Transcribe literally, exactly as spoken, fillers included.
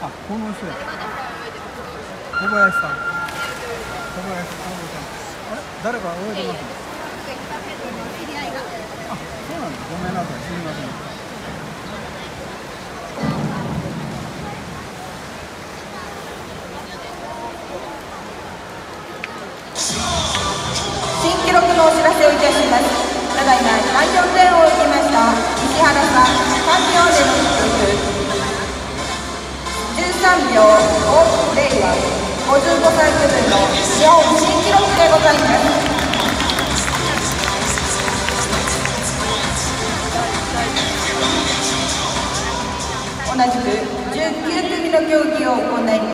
あ、この人や。小林さん。小林さん。あれ、誰か泳いでますね。あ、そうなんです。ごめんなさい。すみません。 新記録のお知らせをいたします。ただいまだいよんてんを受けました石原さん、さんびょうでの記録じゅうさんびょうごゼロはごじゅうごさい区分の日本新記録でございます。同じくじゅうきゅうくみの競技を行い